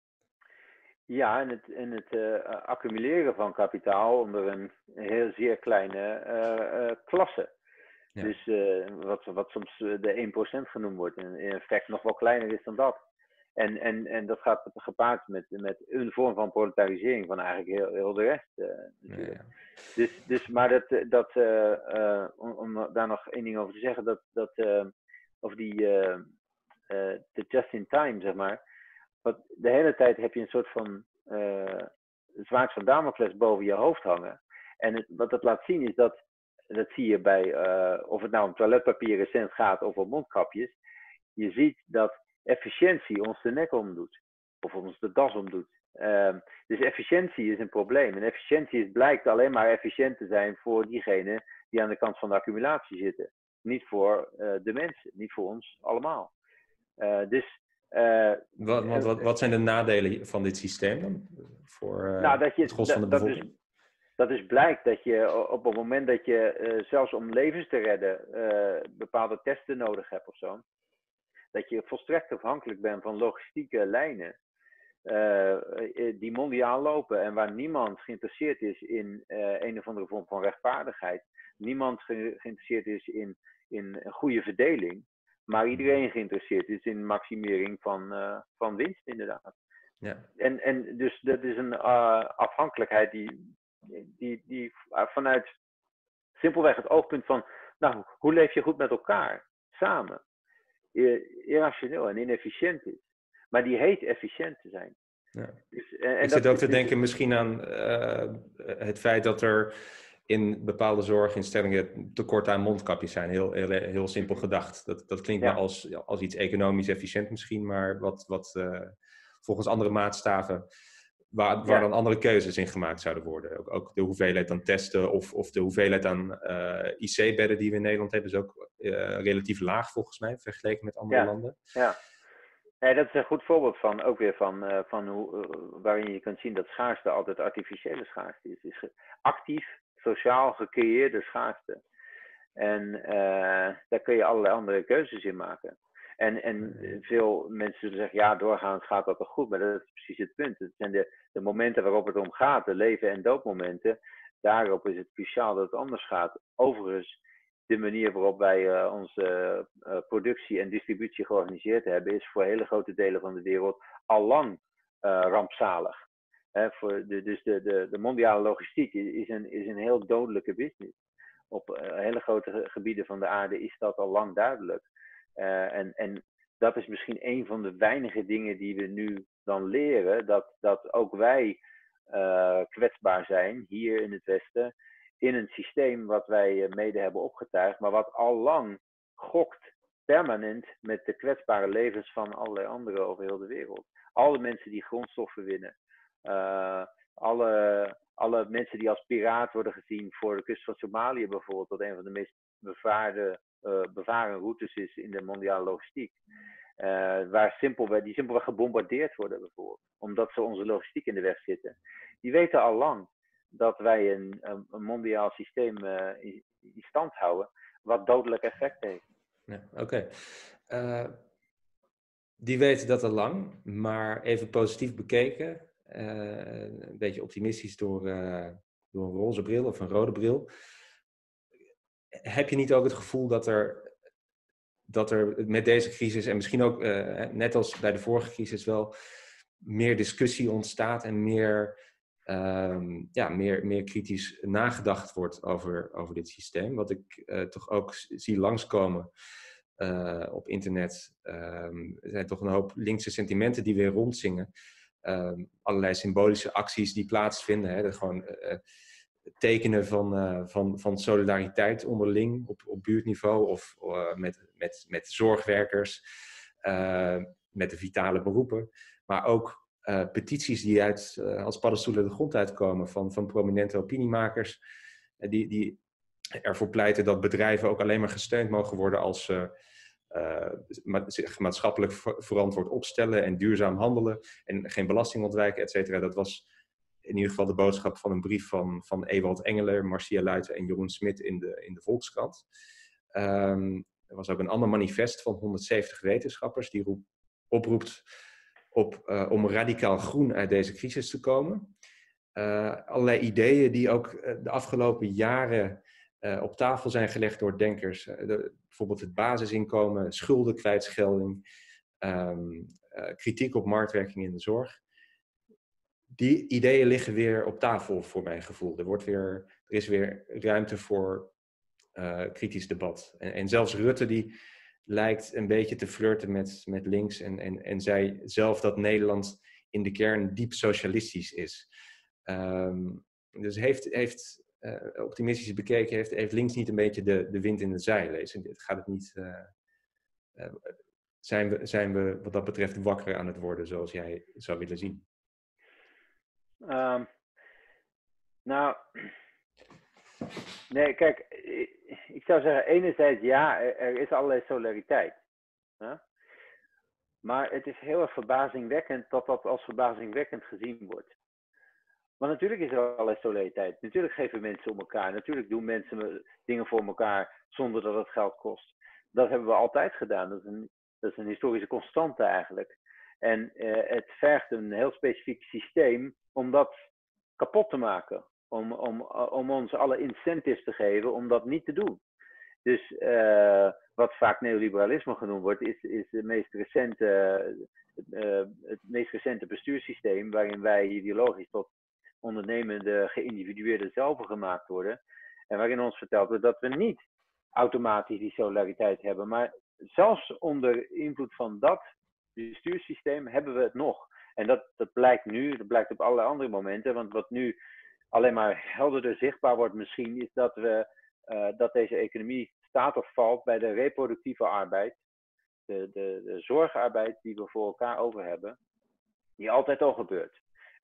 Ja, en het, en het uh, accumuleren van kapitaal onder een heel zeer kleine uh, uh, klasse. Ja. Dus uh, wat, wat soms de één procent genoemd wordt. En in effect nog wel kleiner is dan dat. En, en, en dat gaat gepaard met, met een vorm van proletarisering van eigenlijk heel, heel de rest. Uh, natuurlijk. Ja, ja. Dus, dus, maar dat, dat uh, uh, om, om daar nog één ding over te zeggen, dat, dat uh, over die uh, uh, de just-in-time, zeg maar. Want de hele tijd heb je een soort van uh, zwaard van Damocles boven je hoofd hangen. En het, wat dat laat zien is dat, dat zie je bij, uh, of het nou om toiletpapier recent gaat of om mondkapjes. Je ziet dat efficiëntie ons de nek omdoet. Of ons de das omdoet. Uh, dus efficiëntie is een probleem. En efficiëntie is, blijkt alleen maar efficiënt te zijn voor diegenen die aan de kant van de accumulatie zitten. Niet voor uh, de mensen. Niet voor ons allemaal. Uh, dus... Uh, wat, wat, wat, wat zijn de nadelen van dit systeem dan? Voor uh, nou, dat je, het gros van de bevolking? Dat is, dat is blijkt dat je op het moment dat je uh, zelfs om levens te redden uh, bepaalde testen nodig hebt of zo. Dat je volstrekt afhankelijk bent van logistieke lijnen uh, die mondiaal lopen en waar niemand geïnteresseerd is in uh, een of andere vorm van rechtvaardigheid. Niemand ge- geïnteresseerd is in, in een goede verdeling. Maar iedereen geïnteresseerd is in maximering van, uh, van winst, inderdaad. Ja. En, en dus dat is een uh, afhankelijkheid die, die, die vanuit simpelweg het oogpunt van, nou, hoe leef je goed met elkaar, samen, irrationeel en inefficiënt is. Maar die heet efficiënt te zijn. Ja. Dus, en, en Ik zit ook te denken misschien aan uh, het feit dat er in bepaalde zorginstellingen tekort aan mondkapjes zijn. Heel, heel, heel simpel gedacht. Dat, dat klinkt ja. maar als, als iets economisch efficiënt misschien, maar wat, wat uh, volgens andere maatstaven waar, waar Ja. dan andere keuzes in gemaakt zouden worden. Ook, ook de hoeveelheid aan testen of, of de hoeveelheid aan uh, I C-bedden die we in Nederland hebben, is ook uh, relatief laag volgens mij, vergeleken met andere Ja, landen. ja. Nee, dat is een goed voorbeeld van, ook weer van, uh, van hoe, uh, waarin je kunt zien dat schaarste altijd artificiële schaarste is. is actief, sociaal gecreëerde schaarste. En uh, daar kun je allerlei andere keuzes in maken. En, en veel mensen zullen zeggen, ja, doorgaans gaat dat toch goed, maar dat is precies het punt. Het zijn de, de momenten waarop het om gaat, de leven- en doodmomenten. Daarop is het cruciaal dat het anders gaat. Overigens, de manier waarop wij uh, onze uh, productie en distributie georganiseerd hebben, is voor hele grote delen van de wereld al lang uh, rampzalig. He, voor de, dus de, de, de mondiale logistiek is een, is een heel dodelijke business. Op uh, hele grote gebieden van de aarde is dat al lang duidelijk. Uh, en, en dat is misschien een van de weinige dingen die we nu dan leren, dat, dat ook wij uh, kwetsbaar zijn hier in het Westen, in een systeem wat wij mede hebben opgetuigd, maar wat al lang gokt permanent met de kwetsbare levens van allerlei anderen over heel de wereld. Alle mensen die grondstoffen winnen, uh, alle, alle mensen die als piraat worden gezien voor de kust van Somalië bijvoorbeeld, dat een van de meest bevaarde, uh, bevaren routes is in de mondiale logistiek. Uh, waar simpelweg, die simpelweg gebombardeerd worden bijvoorbeeld, omdat ze onze logistiek in de weg zitten. Die weten al lang dat wij een, een, een mondiaal systeem uh, in, in stand houden, wat dodelijk effect heeft. Ja, Oké. Okay. Uh, die weten dat al lang, maar even positief bekeken, uh, een beetje optimistisch door, uh, door een roze bril of een rode bril. Heb je niet ook het gevoel dat er, dat er met deze crisis, en misschien ook uh, net als bij de vorige crisis wel, meer discussie ontstaat en meer, um, ja, meer, meer kritisch nagedacht wordt over, over dit systeem? Wat ik uh, toch ook zie langskomen uh, op internet. Um, er zijn toch een hoop linkse sentimenten die weer rondzingen. Um, allerlei symbolische acties die plaatsvinden. Hè, gewoon uh, tekenen van, uh, van, van solidariteit onderling op, op buurtniveau of uh, met, met, met zorgwerkers, uh, met de vitale beroepen. Maar ook uh, petities die uit, uh, als paddenstoelen de grond uitkomen van, van prominente opiniemakers. Uh, die, die ervoor pleiten dat bedrijven ook alleen maar gesteund mogen worden als ze uh, zich maatschappelijk verantwoord opstellen en duurzaam handelen en geen belasting ontwijken, et cetera. Dat was in ieder geval de boodschap van een brief van, van Ewald Engeler, Marcia Luijten en Jeroen Smit in de, in de Volkskrant. Um, er was ook een ander manifest van honderdzeventig wetenschappers die roep, oproept op, uh, om radicaal groen uit deze crisis te komen. Uh, allerlei ideeën die ook uh, de afgelopen jaren uh, op tafel zijn gelegd door denkers. Uh, de, bijvoorbeeld het basisinkomen, schuldenkwijtschelding, um, uh, kritiek op marktwerking in de zorg. Die ideeën liggen weer op tafel voor mijn gevoel. Er, wordt weer, er is weer ruimte voor uh, kritisch debat. En, en zelfs Rutte die lijkt een beetje te flirten met, met links en, en, en zei zelf dat Nederland in de kern diep socialistisch is. Um, dus heeft, heeft uh, optimistisch bekeken, heeft, heeft links niet een beetje de, de wind in de zeilen? Is het, gaat het niet, uh, uh, zijn, we, zijn we wat dat betreft wakker aan het worden zoals jij zou willen zien? Um, nou, nee, kijk, ik zou zeggen, enerzijds ja, er, er is allerlei solidariteit. Hè? Maar het is heel erg verbazingwekkend dat dat als verbazingwekkend gezien wordt. Maar natuurlijk is er allerlei solidariteit. Natuurlijk geven mensen om elkaar. Natuurlijk doen mensen dingen voor elkaar zonder dat het geld kost. Dat hebben we altijd gedaan. Dat is een, dat is een historische constante eigenlijk. En uh, het vergt een heel specifiek systeem om dat kapot te maken. Om, om, om ons alle incentives te geven om dat niet te doen. Dus uh, wat vaak neoliberalisme genoemd wordt, is, is het, meest recente, uh, het meest recente bestuurssysteem waarin wij ideologisch tot ondernemende, geïndividueerde zelven gemaakt worden. En waarin ons verteld wordt dat we niet automatisch die solidariteit hebben. Maar zelfs onder invloed van dat bestuurssysteem hebben we het nog. En dat, dat blijkt nu, dat blijkt op allerlei andere momenten. Want wat nu alleen maar helderder zichtbaar wordt misschien, is dat, we, uh, dat deze economie staat of valt bij de reproductieve arbeid. De, de, de zorgarbeid die we voor elkaar over hebben. Die altijd al gebeurt.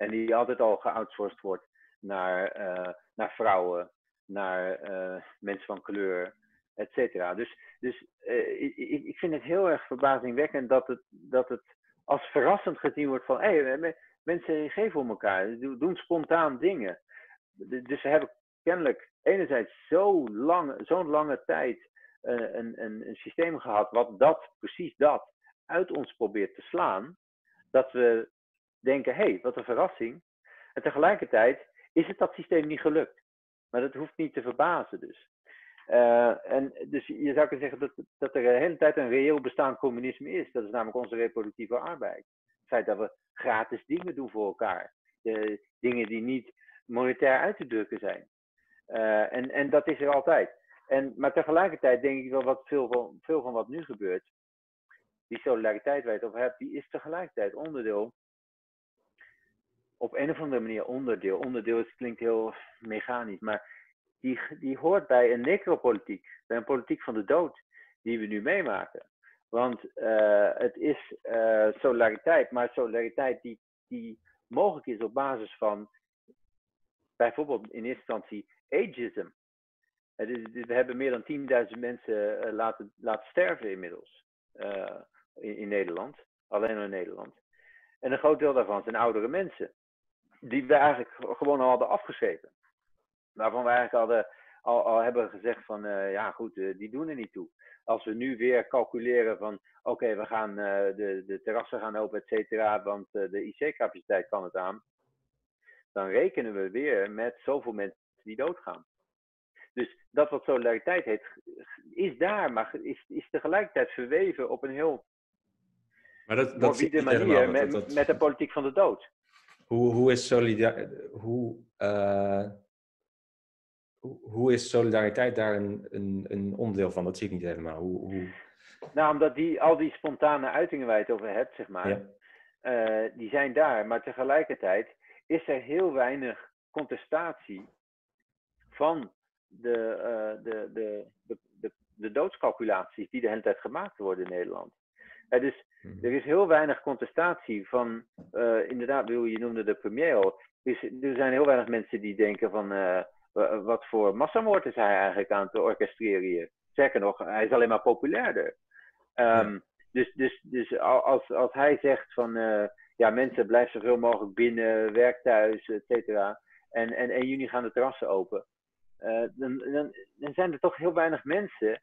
En die altijd al geoutsourced wordt naar, uh, naar vrouwen, naar uh, mensen van kleur, et cetera. Dus, dus uh, ik, ik vind het heel erg verbazingwekkend dat het, dat het als verrassend gezien wordt van, hé, hey, mensen geven om elkaar, doen spontaan dingen. Dus ze hebben kennelijk enerzijds zo lang, zo'n lange tijd uh, een, een, een systeem gehad wat dat, precies dat, uit ons probeert te slaan, dat we denken, hé, hey, wat een verrassing. En tegelijkertijd is het dat systeem niet gelukt. Maar dat hoeft niet te verbazen dus. Uh, en dus je zou kunnen zeggen dat, dat er de hele tijd een reëel bestaand communisme is. Dat is namelijk onze reproductieve arbeid. Het feit dat we gratis dingen doen voor elkaar. Uh, dingen die niet monetair uit te drukken zijn. Uh, en, en dat is er altijd. En, maar tegelijkertijd denk ik wel wat veel van, veel van wat nu gebeurt. Die solidariteit waar je het over hebt, die is tegelijkertijd onderdeel. Op een of andere manier onderdeel. Onderdeel is, klinkt heel mechanisch, maar die, die hoort bij een necropolitiek. Bij een politiek van de dood die we nu meemaken. Want uh, het is uh, solidariteit, maar solidariteit die, die mogelijk is op basis van bijvoorbeeld in eerste instantie ageism. Dus, dus we hebben meer dan tienduizend mensen uh, laten, laten sterven inmiddels uh, in, in Nederland. Alleen in Nederland. En een groot deel daarvan zijn oudere mensen. Die we eigenlijk gewoon al hadden afgeschreven. Waarvan we eigenlijk hadden, al, al hebben gezegd van, uh, ja goed, uh, die doen er niet toe. Als we nu weer calculeren van, oké, okay, we gaan uh, de, de terrassen gaan open, et cetera, want uh, de I C-capaciteit kan het aan. Dan rekenen we weer met zoveel mensen die doodgaan. Dus dat wat solidariteit heet, is daar, maar is, is tegelijkertijd verweven op een heel maar dat, dat morbide manier met, dat, dat... met de politiek van de dood. Hoe, hoe, is solida- hoe, uh, hoe, hoe is solidariteit daar een, een, een onderdeel van? Dat zie ik niet helemaal. Hoe, hoe... Nou, omdat die, al die spontane uitingen waar je het over hebt, zeg maar, ja. uh, die zijn daar. Maar tegelijkertijd is er heel weinig contestatie van de, uh, de, de, de, de, de doodscalculaties die de hele tijd gemaakt worden in Nederland. Uh, dus er is heel weinig contestatie van, uh, inderdaad, je noemde de premier al. Dus, er zijn heel weinig mensen die denken van, uh, wat voor massamoord is hij eigenlijk aan het orchestreren hier. Sterker nog, hij is alleen maar populairder. Um, ja. Dus, dus, dus als, als hij zegt van, uh, ja mensen blijven zoveel mogelijk binnen, werk thuis, et cetera. En, en één juni gaan de terrassen open. Uh, dan, dan, dan zijn er toch heel weinig mensen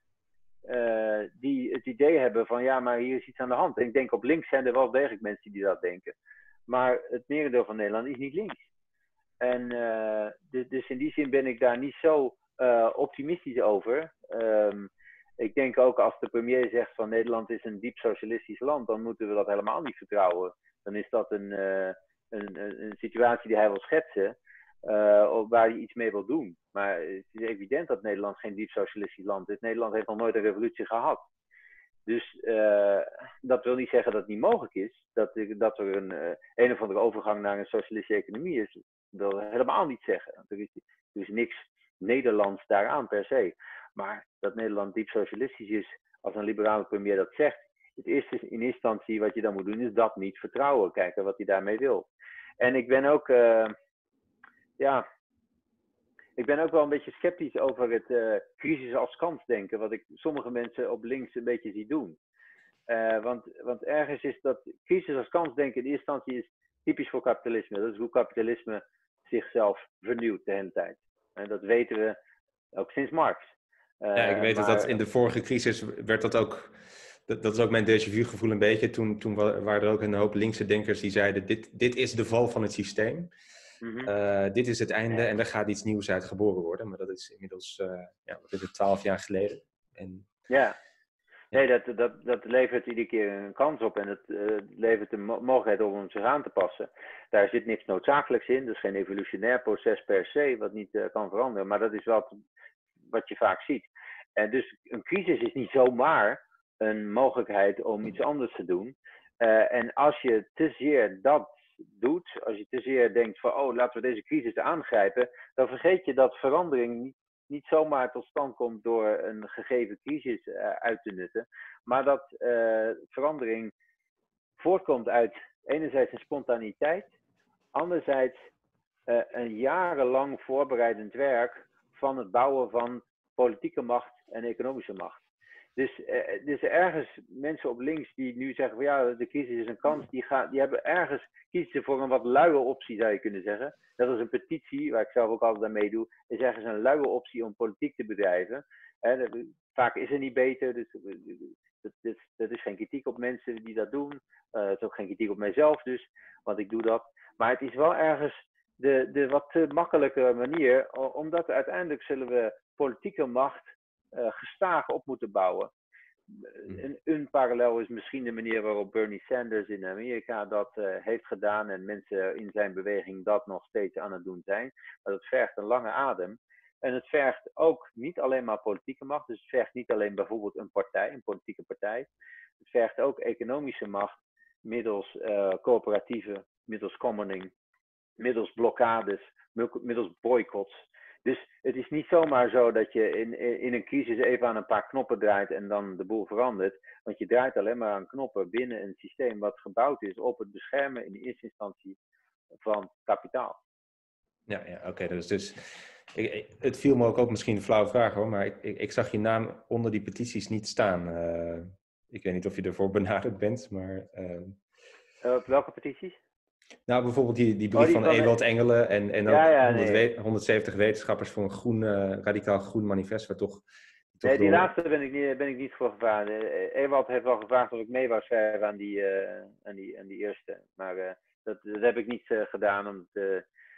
uh, die het idee hebben van ja, maar hier is iets aan de hand. En ik denk op links zijn er wel degelijk mensen die dat denken. Maar het merendeel van Nederland is niet links. En uh, dus, dus in die zin ben ik daar niet zo uh, optimistisch over. Um, ik denk ook als de premier zegt van Nederland is een diep socialistisch land, dan moeten we dat helemaal niet vertrouwen. Dan is dat een, uh, een, een, een situatie die hij wil schetsen. Uh, waar hij iets mee wil doen. Maar het is evident dat Nederland geen diep socialistisch land is. Nederland heeft nog nooit een revolutie gehad. Dus uh, dat wil niet zeggen dat het niet mogelijk is. Dat, dat er een, uh, een of andere overgang naar een socialistische economie is. Dat wil helemaal niet zeggen. Er is, er is niks Nederlands daaraan per se. Maar dat Nederland diep socialistisch is, als een liberale premier dat zegt. Het eerste in eerste instantie wat je dan moet doen is dat niet vertrouwen. Kijken wat hij daarmee wil. En ik ben ook... Uh, Ja, ik ben ook wel een beetje sceptisch over het uh, crisis als kans denken, wat ik sommige mensen op links een beetje zie doen. Uh, want, want ergens is dat crisis als kans denken in eerste instantie is typisch voor kapitalisme. Dat is hoe kapitalisme zichzelf vernieuwt de hele tijd. En dat weten we ook sinds Marx. Uh, ja, ik weet maar... dat in de vorige crisis werd dat ook... Dat, dat is ook mijn déjà vu gevoel een beetje. Toen, toen waren er ook een hoop linkse denkers die zeiden, dit, dit is de val van het systeem. Mm-hmm. Uh, dit is het einde en er gaat iets nieuws uit geboren worden. Maar dat is inmiddels uh, ja, wat is het, twaalf jaar geleden. En, ja, nee, dat, dat, dat levert iedere keer een kans op. En het uh, levert een mo- mogelijkheid om zich aan te passen. Daar zit niks noodzakelijks in. Dus geen evolutionair proces per se, wat niet uh, kan veranderen. Maar dat is wel wat je vaak ziet. En dus een crisis is niet zomaar een mogelijkheid om iets anders te doen. Uh, en als je te zeer dat doet, als je te zeer denkt van oh, laten we deze crisis aangrijpen, dan vergeet je dat verandering niet, niet zomaar tot stand komt door een gegeven crisis uh, uit te nutten, maar dat uh, verandering voortkomt uit enerzijds een spontaniteit, anderzijds uh, een jarenlang voorbereidend werk van het bouwen van politieke macht en economische macht. Dus, uh, dus ergens mensen op links die nu zeggen van ja, de crisis is een kans, die, gaan, die hebben ergens kiezen voor een wat luie optie, zou je kunnen zeggen. Dat is een petitie, waar ik zelf ook altijd aan meedoe, is ergens een luie optie om politiek te bedrijven. Hè, dat, vaak is het niet beter, dus dat, dat, dat is geen kritiek op mensen die dat doen. Uh, het is ook geen kritiek op mijzelf dus, want ik doe dat. Maar het is wel ergens de, de wat te makkelijke manier, omdat uiteindelijk zullen we politieke macht uh, gestaag op moeten bouwen. Een, een parallel is misschien de manier waarop Bernie Sanders in Amerika dat uh, heeft gedaan en mensen in zijn beweging dat nog steeds aan het doen zijn. Maar dat vergt een lange adem. En het vergt ook niet alleen maar politieke macht, dus het vergt niet alleen bijvoorbeeld een partij, een politieke partij. Het vergt ook economische macht middels uh, coöperatieven, middels commoning, middels blokkades, middels boycotts. Dus het is niet zomaar zo dat je in, in een crisis even aan een paar knoppen draait en dan de boel verandert. Want je draait alleen maar aan knoppen binnen een systeem wat gebouwd is op het beschermen in eerste instantie van kapitaal. Ja, ja oké. Okay. Dus, dus ik, het viel me ook op, misschien een flauwe vraag hoor, maar ik, ik, ik zag je naam onder die petities niet staan. Uh, ik weet niet of je ervoor benaderd bent, maar... Uh... Uh, op welke petities? Nou, bijvoorbeeld die, die brief oh, die van, van Ewald Engelen en, en ook ja, ja, honderd, nee. honderdzeventig wetenschappers voor een groen, uh, radicaal groen manifest, waar toch... toch nee, die door... laatste ben ik, niet, ben ik niet voor gevraagd. Ewald heeft wel gevraagd of ik mee wou schrijven aan die, uh, aan die, aan die eerste, maar uh, dat, dat heb ik niet uh, gedaan, omdat... Uh,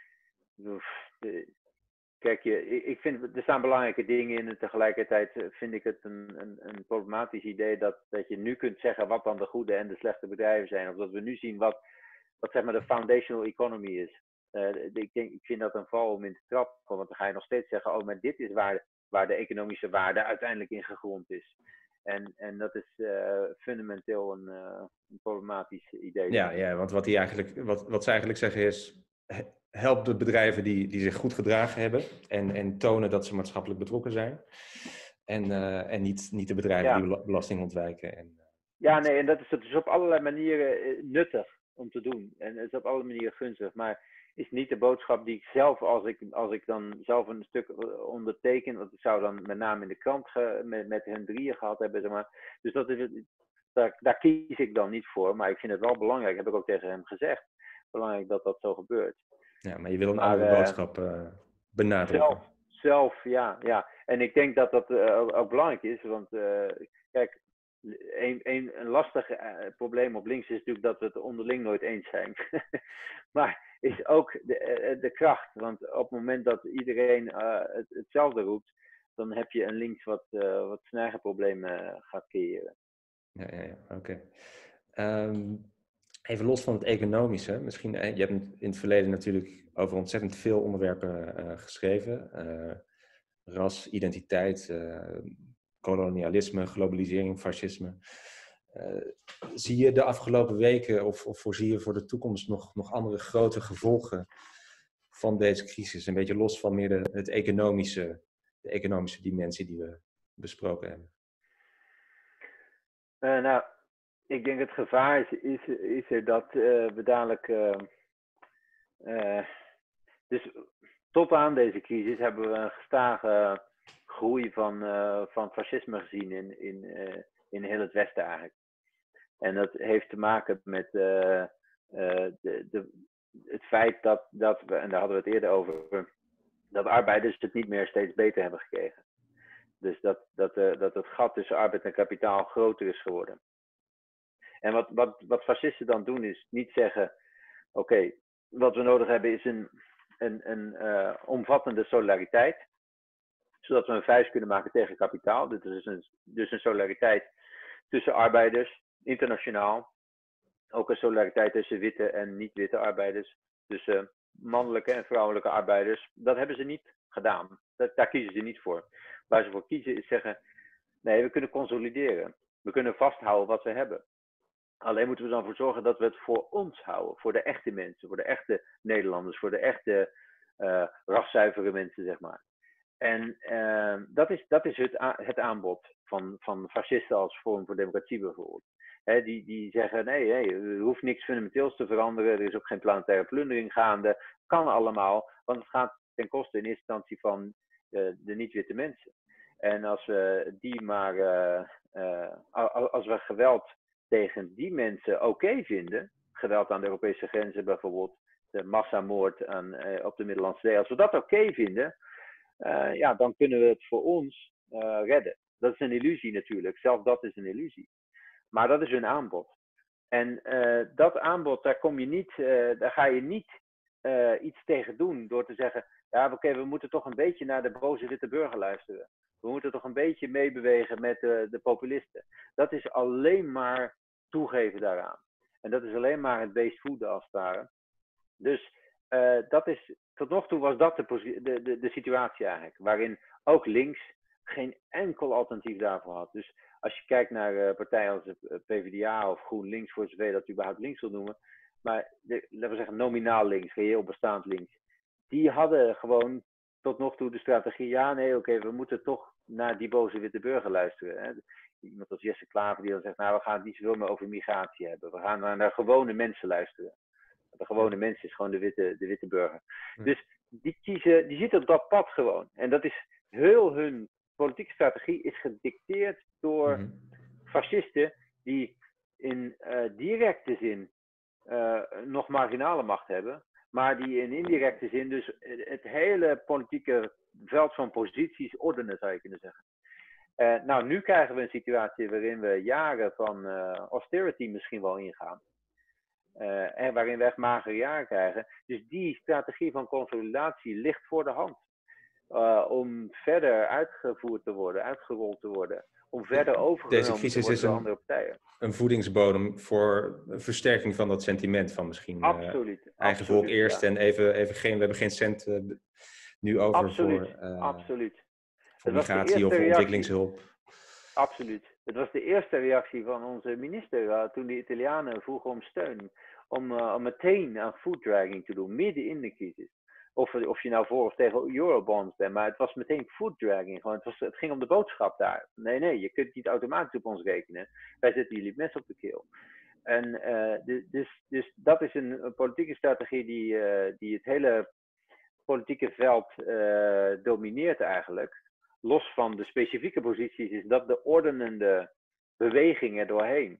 uh, Kijk, je, ik vind, er staan belangrijke dingen in en tegelijkertijd vind ik het een, een, een problematisch idee dat, dat je nu kunt zeggen wat dan de goede en de slechte bedrijven zijn. Of dat we nu zien wat, wat zeg maar de foundational economy is. Uh, ik, denk, ik vind dat een val om in te trappen, want dan ga je nog steeds zeggen, oh, maar dit is waar, waar de economische waarde uiteindelijk in gegrond is. En, en dat is uh, fundamenteel een, uh, een problematisch idee. Ja, ja, want wat, die eigenlijk, wat, wat ze eigenlijk zeggen is... Help de bedrijven die, die zich goed gedragen hebben en, en tonen dat ze maatschappelijk betrokken zijn. En, uh, en niet, niet de bedrijven ja. die belasting ontwijken. En, uh, ja, nee, en dat is, dat is op allerlei manieren nuttig om te doen. En het is op alle manieren gunstig. Maar is niet de boodschap die ik zelf, als ik, als ik dan zelf een stuk onderteken, want ik zou dan met name in de krant ge, met, met hen drieën gehad hebben. Zeg maar. Dus dat is, daar, daar kies ik dan niet voor. Maar ik vind het wel belangrijk, heb ik ook tegen hem gezegd. Belangrijk dat dat zo gebeurt. Ja, maar je wil een maar, andere boodschap uh, benadrukken. Zelf, zelf, ja, ja. En ik denk dat dat uh, ook belangrijk is, want uh, kijk, een, een, een lastig uh, probleem op links is natuurlijk dat we het onderling nooit eens zijn. Maar is ook de, uh, de kracht, want op het moment dat iedereen uh, het, hetzelfde roept, dan heb je een links wat, uh, wat zijn eigen problemen gaat creëren. Ja, ja, ja. oké. Okay. Um... Even los van het economische, misschien, je hebt in het verleden natuurlijk over ontzettend veel onderwerpen uh, geschreven. Uh, ras, identiteit, uh, kolonialisme, globalisering, fascisme. Uh, zie je de afgelopen weken of, of voorzie je voor de toekomst nog, nog andere grote gevolgen van deze crisis? Een beetje los van meer de, het economische, de economische dimensie die we besproken hebben. Uh, nou... Ik denk het gevaar is, is, is er dat uh, we dadelijk... Uh, uh, dus tot aan deze crisis hebben we een gestage groei van, uh, van fascisme gezien in, in, uh, in heel het Westen eigenlijk. En dat heeft te maken met uh, uh, de, de, het feit dat, dat we, en daar hadden we het eerder over, dat arbeiders het niet meer steeds beter hebben gekregen. Dus dat, dat, uh, dat het gat tussen arbeid en kapitaal groter is geworden. En wat, wat, wat fascisten dan doen is niet zeggen, oké, okay, wat we nodig hebben is een, een, een uh, omvattende solidariteit. Zodat we een vuist kunnen maken tegen kapitaal. Dit is een, dus een solidariteit tussen arbeiders, internationaal. Ook een solidariteit tussen witte en niet-witte arbeiders. Tussen mannelijke en vrouwelijke arbeiders. Dat hebben ze niet gedaan. Dat, daar kiezen ze niet voor. Waar ze voor kiezen is zeggen, nee, we kunnen consolideren. We kunnen vasthouden wat we hebben. Alleen moeten we er dan voor zorgen dat we het voor ons houden. Voor de echte mensen, voor de echte Nederlanders, voor de echte uh, raszuivere mensen, zeg maar. En uh, dat is, dat is het, a- het aanbod van, van fascisten als Forum voor Democratie bijvoorbeeld. Hè, die, die zeggen, nee, nee, er hoeft niks fundamenteels te veranderen. Er is ook geen planetaire plundering gaande. Kan allemaal, want het gaat ten koste in eerste instantie van uh, de niet-witte mensen. En als we die maar, uh, uh, als we geweld tegen die mensen oké okay vinden, geweld aan de Europese grenzen bijvoorbeeld, de massamoord aan, uh, op de Middellandse Zee, als we dat oké okay vinden, uh, ja, dan kunnen we het voor ons uh, redden. Dat is een illusie natuurlijk, zelfs dat is een illusie. Maar dat is hun aanbod. En uh, dat aanbod, daar kom je niet, uh, daar ga je niet uh, iets tegen doen door te zeggen, ja, oké, okay, we moeten toch een beetje naar de boze witte burger luisteren. We moeten toch een beetje meebewegen met de, de populisten. Dat is alleen maar toegeven daaraan. En dat is alleen maar het beest voeden als het ware. Dus uh, dat is, tot nog toe was dat de, de, de, de situatie eigenlijk. Waarin ook links geen enkel alternatief daarvoor had. Dus als je kijkt naar uh, partijen als de P v d A of GroenLinks, voor zover dat überhaupt links wil noemen. Maar de, laten we zeggen nominaal links, reëel bestaand links. Die hadden gewoon tot nog toe de strategie, ja nee oké, okay, we moeten toch naar die boze witte burger luisteren. Hè. Iemand als Jesse Klaver die dan zegt, nou we gaan het niet zoveel meer over migratie hebben. We gaan naar, naar gewone mensen luisteren. De gewone mens is gewoon de witte, de witte burger. Ja. Dus die kiezen, die zitten op dat pad gewoon. En dat is heel hun politieke strategie is gedicteerd door mm-hmm. fascisten die in uh, directe zin uh, nog marginale macht hebben. Maar die in indirecte zin dus het hele politieke veld van posities ordenen, zou je kunnen zeggen. Uh, nou, nu krijgen we een situatie waarin we jaren van uh, austerity misschien wel ingaan. Uh, en waarin we echt magere jaren krijgen. Dus die strategie van consolidatie ligt voor de hand. Uh, om verder uitgevoerd te worden, uitgerold te worden. Om verder overgenomen te worden door andere partijen. Een voedingsbodem voor een versterking van dat sentiment van misschien absoluut, uh, eigen absoluut, volk eerst ja. en even, even geen, we hebben geen cent uh, nu over absoluut, voor, uh, absoluut. voor migratie of ontwikkelingshulp. Absoluut. Het was de eerste reactie van onze minister uh, toen de Italianen vroegen om steun. Om, uh, om meteen aan food dragging te doen, midden in de crisis. Of, of je nou voor of tegen eurobonds bent, maar het was meteen food dragging. Gewoon, het, was, het ging om de boodschap daar. Nee, nee, je kunt niet automatisch op ons rekenen. Wij zetten jullie mes op de keel. En uh, de, dus, dus dat is een, een politieke strategie die, uh, die het hele politieke veld uh, domineert eigenlijk. Los van de specifieke posities is dat de ordenende beweging er doorheen.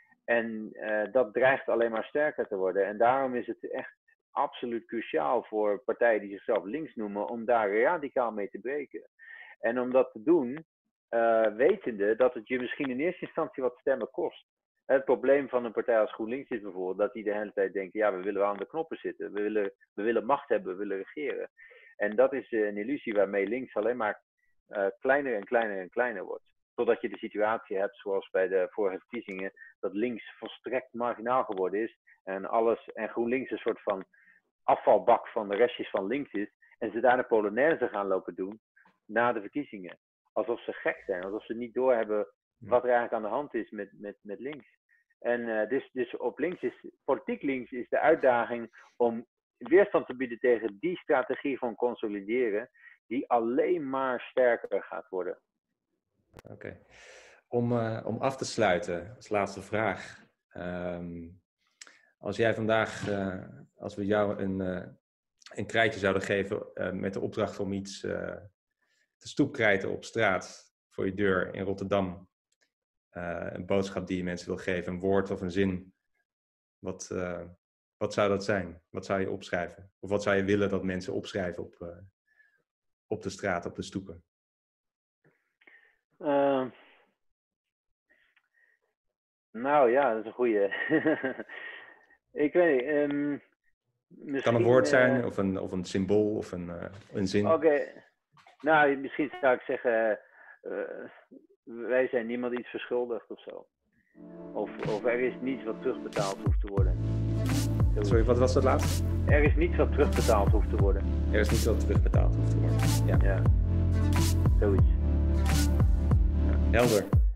En uh, dat dreigt alleen maar sterker te worden. En daarom is het echt absoluut cruciaal voor partijen die zichzelf links noemen, om daar radicaal mee te breken. En om dat te doen, uh, wetende dat het je misschien in eerste instantie wat stemmen kost. Het probleem van een partij als GroenLinks is bijvoorbeeld dat die de hele tijd denken, ja, we willen wel aan de knoppen zitten. We willen, we willen macht hebben, we willen regeren. En dat is uh, een illusie waarmee links alleen maar uh, kleiner en kleiner en kleiner wordt. Totdat je de situatie hebt, zoals bij de vorige verkiezingen, dat links volstrekt marginaal geworden is. En alles, en GroenLinks een soort van afvalbak van de restjes van links is. En ze daar de Polonaise gaan lopen doen na de verkiezingen. Alsof ze gek zijn, alsof ze niet doorhebben wat er eigenlijk aan de hand is met, met, met links. En uh, dus, dus op links is, politiek links is de uitdaging om weerstand te bieden tegen die strategie van consolideren, die alleen maar sterker gaat worden. Oké. Okay. Om, uh, om af te sluiten, als laatste vraag. Um, als jij vandaag, uh, als we jou een, uh, een krijtje zouden geven uh, met de opdracht om iets uh, te stoepkrijten op straat voor je deur in Rotterdam. Uh, een boodschap die je mensen wil geven, een woord of een zin. Wat, uh, wat zou dat zijn? Wat zou je opschrijven? Of wat zou je willen dat mensen opschrijven op, uh, op de straat, op de stoepen? Uh, nou ja, dat is een goeie. Ik weet niet. Um, het kan een woord zijn, uh, of, een, of een symbool, of een, uh, een zin. Oké. Okay. Nou, misschien zou ik zeggen, uh, wij zijn niemand iets verschuldigd of zo. Of, of er is niets wat terugbetaald hoeft te worden. Zoiets. Sorry, wat was dat laatste? Er is niets wat terugbetaald hoeft te worden. Er is niets wat terugbetaald hoeft te worden. Ja. Ja. Zoiets. Ja. Helder.